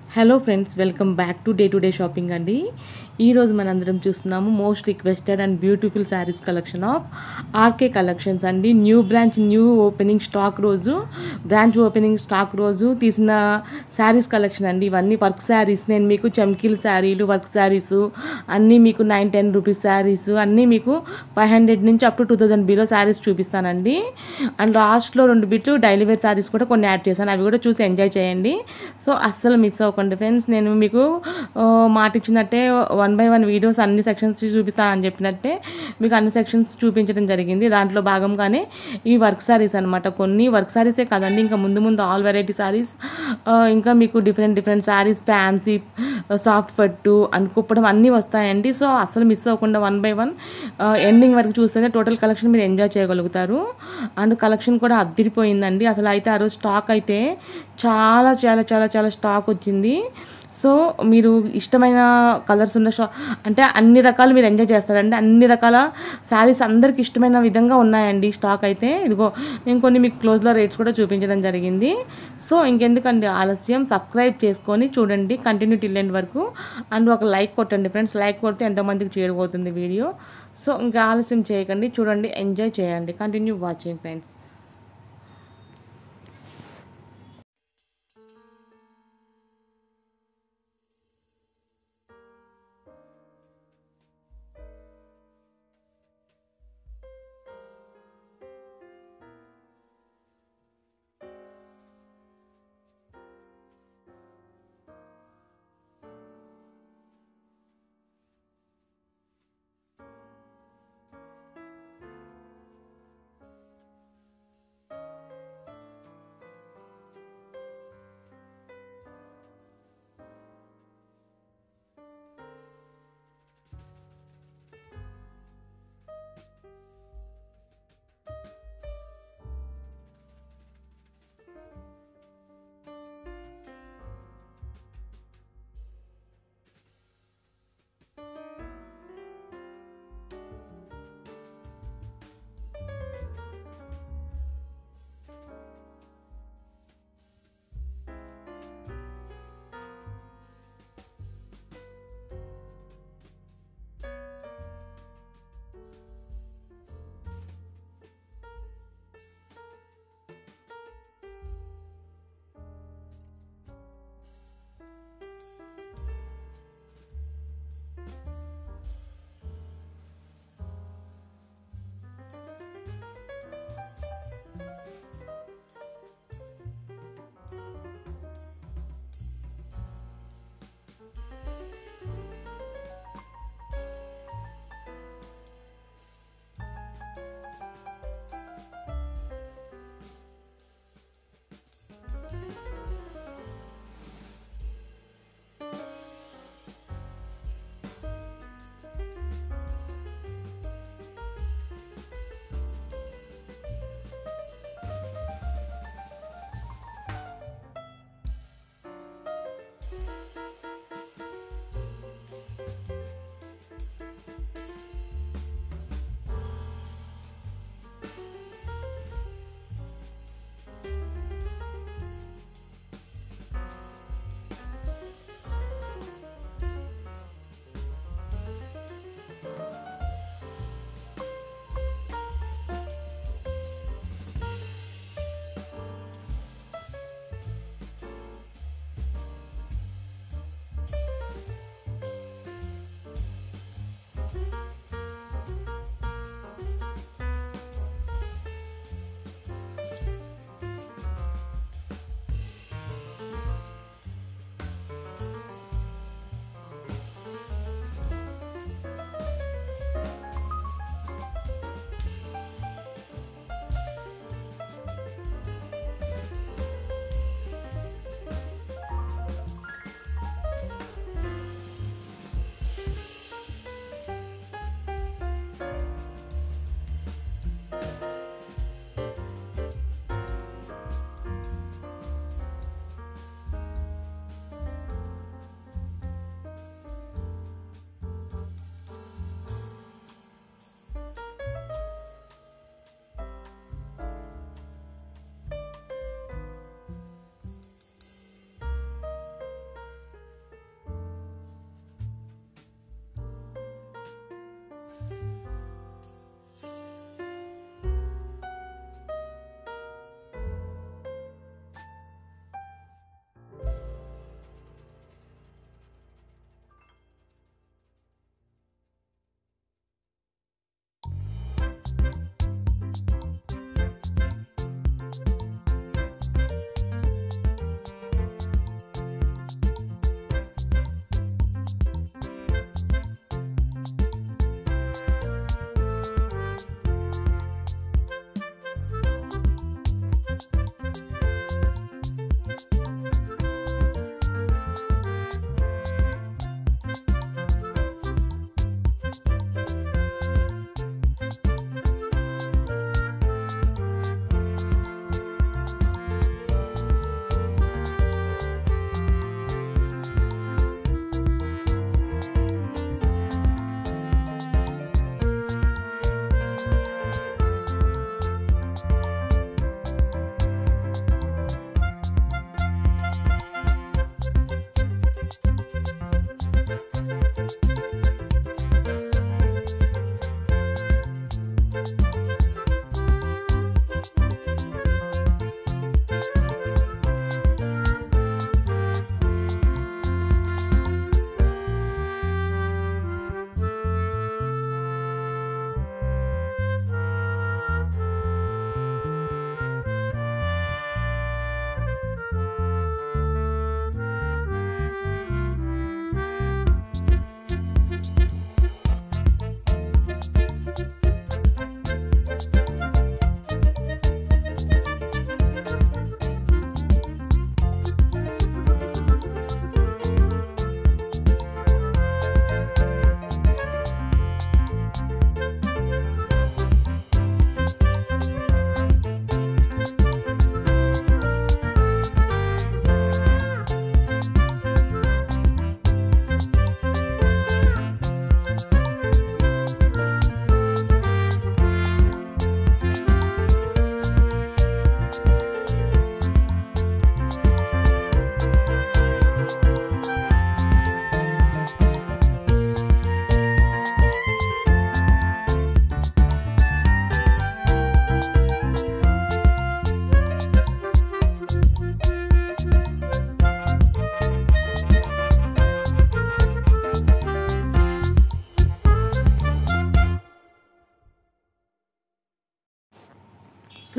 Hello friends, welcome back to day shopping అండి. ఈరోజు మనందరం చూస్తున్నాము most requested and beautiful saris collection of RK collections అండి. న్యూ ఓపెనింగ్ స్టాక్ రోజు బ్రాంచ్ ఓపెనింగ్ స్టాక్ రోజు తీసిన శారీస్ కలెక్షన్ అండి. ఇవన్నీ వర్క్ శారీస్. నేను మీకు చమ్కీల శారీలు, వర్క్ శారీస్ అన్నీ మీకు 9-10 రూపీస్ శారీస్ అన్నీ మీకు 500 నుంచి అప్ టు 2000 బిలో శారీస్ చూపిస్తానండి. అండ్ లాస్ట్లో 2 బిట్లు డైలీ వేర్ శారీస్ కూడా కొన్ని యాడ్ చేశాను. అవి కూడా చూసి ఎంజాయ్ చేయండి. సో అస్సలు మిస్ అవ్వకండి ఫ్రెండ్స్. నేను మీకు మాట ఇచ్చినట్టే 1 by 1 వీడియోస్ అన్ని సెక్షన్స్ చూపిస్తానని చెప్పినట్టే మీకు అన్ని సెక్షన్స్ చూపించడం జరిగింది. దాంట్లో భాగంగానే ఈ వర్క్ శారీస్ అనమాట. కొన్ని వర్క్ శారీసే కాదండి, ఇంకా ముందు ముందు ఆల్ వెరైటీ శారీస్, ఇంకా మీకు డిఫరెంట్ శారీస్, ఫ్యాన్సీ, సాఫ్ట్ పట్టు అండ్ కుప్పడం అన్నీ వస్తాయండి. సో అసలు మిస్ అవ్వకుండా 1 by 1 ఎండింగ్ వరకు చూస్తేనే టోటల్ కలెక్షన్ మీరు ఎంజాయ్ చేయగలుగుతారు. అండ్ కలెక్షన్ కూడా అద్దిరిపోయిందండి. అసలు అయితే ఆ రోజు స్టాక్ అయితే చాలా చాలా చాలా చాలా స్టాక్ వచ్చింది. సో మీరు ఇష్టమైన కలర్స్ ఉన్న అంటే అన్ని రకాలు మీరు ఎంజాయ్ చేస్తారండి. అన్ని రకాల శారీస్ అందరికి ఇష్టమైన విధంగా ఉన్నాయండి స్టాక్ అయితే. ఇదిగో నేను కొన్ని మీకు క్లోజ్లో రేట్స్ కూడా చూపించడం జరిగింది. సో ఇంకెందుకండి ఆలస్యం, సబ్స్క్రైబ్ చేసుకొని చూడండి కంటిన్యూ టిల్ ఎండ్ వరకు. అండ్ ఒక లైక్ కొట్టండి ఫ్రెండ్స్. లైక్ కొడితే ఎంతమందికి చేరిపోతుంది వీడియో. సో ఇంకా ఆలస్యం చేయకండి, చూడండి, ఎంజాయ్ చేయండి. Continue watching friends.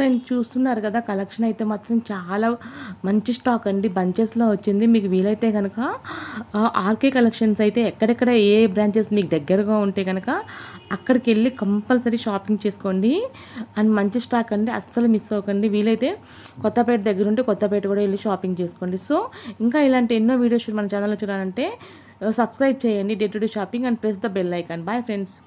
ఫ్రెండ్స్ చూస్తున్నారు కదా, కలెక్షన్ అయితే మాత్రం చాలా మంచి స్టాక్ అండి, బంచెస్లో వచ్చింది. మీకు వీలైతే కనుక ఆర్కే కలెక్షన్స్ అయితే ఎక్కడెక్కడ ఏ బ్రాంచెస్ మీకు దగ్గరగా ఉంటే కనుక అక్కడికి వెళ్ళి కంపల్సరీ షాపింగ్ చేసుకోండి. అండ్ మంచి స్టాక్ అండి, అస్సలు మిస్ అవ్వకండి. వీలైతే కొత్తపేట దగ్గర ఉంటే కొత్తపేట కూడా వెళ్ళి షాపింగ్ చేసుకోండి. సో ఇంకా ఇలాంటి ఎన్నో వీడియోస్ మన ఛానల్లో చూడాలంటే సబ్స్క్రైబ్ చేయండి day to day shopping and press the bell icon. Bye friends.